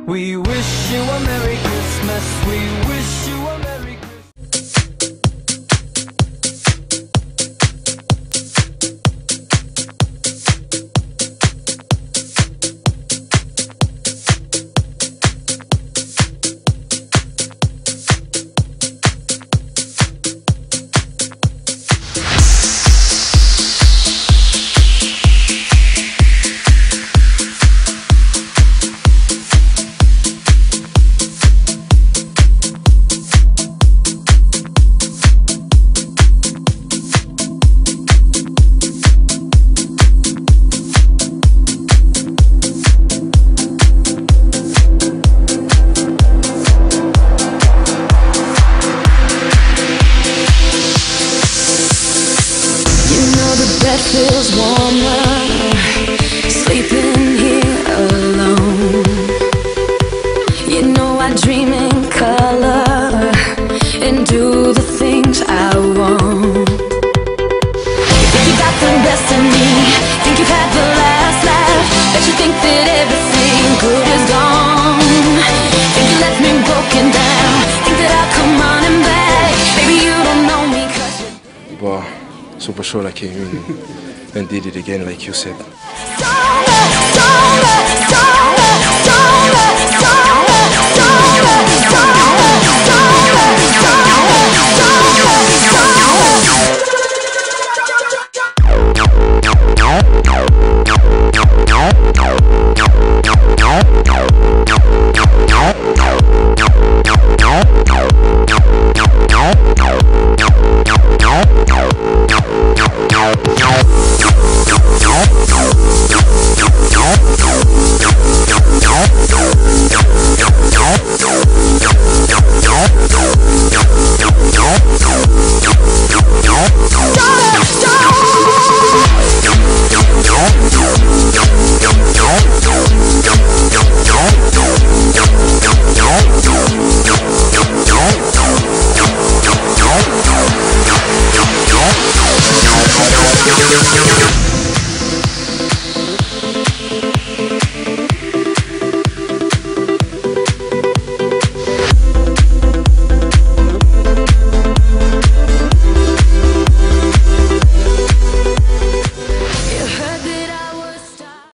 We wish you a Merry Christmas. We wish you a Merry Christmas. Bed feels warmer, sleeping here alone. You know I dream in color and do the things I want. You think you got the best of me, think you've had the last laugh, bet you think that everything good is gone. Think you left me broken down, think that I'll come running back. Baby, you don't know me 'cause Super sure I came in and did it again like you said.